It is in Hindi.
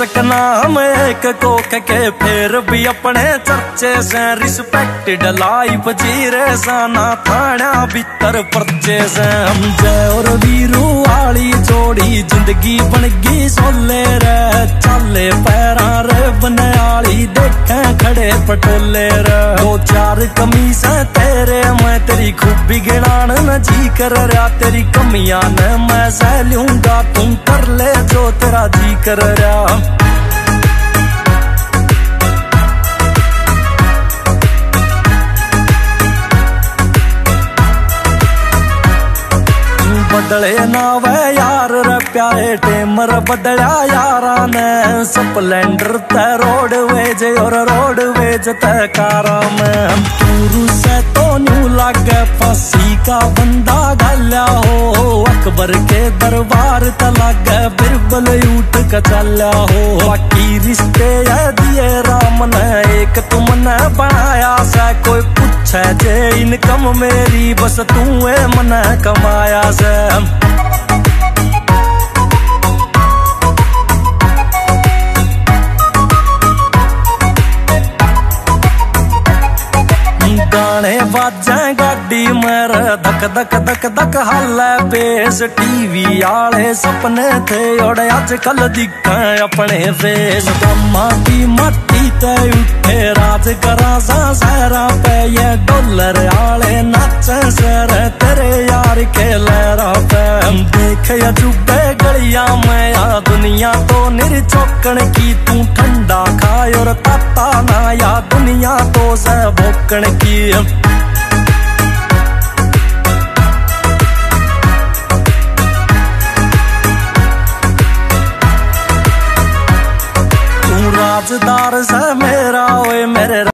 सकना हम एक कोक के फिर भी अपने चर्चे से रिस्पेक्टेड लाइफ जी रहे साना थाना भीतर पर्चे से हम जय और वीरू वाली जोड़ी जिंदगी बन गई सोले रे चाले पैरा रे बनयाली देखे खड़े पटोले रे दो चार कमीज तेरे मैं तेरी खूबी गिनान न जी कर रहा तेरी कमियां न मैं सह लूंगा तुम कर ले जो तेरा जी कर रहा बदले ना वे यार रे प्यारे टेमर बदला यारा ने स्प्लेंडर ते रोड वेज और रोड वेज ते कारा में टूरू से तो न्यू लागे फांसी का बंदा गल्या हो अकबर के दरबार त लागे बिरबल उठ के चल्या हो बाकी रिश्ते है दिए राम ने एक तुमने बनाया से कोई पूछे जे इनकम मेरी बस तू मन कमाया से गाने बाजे गाड़ी मेरे धक धक धक धक हाले बेस टीवी आले सपने थे और आजकल दिखे अपने फेस ब्रह्मा की मट्टी ते उठे राज करा सा सहरा पे ये डॉलर आले नाचे सर तेरे यार के लहरा पे देख या चुबे गलिया में या दुनिया तो निर्चौकन की तू ठंडा खाए और ताता ना या दुनिया तो से भोकन की तू राजदार से मेरा ओए मेरे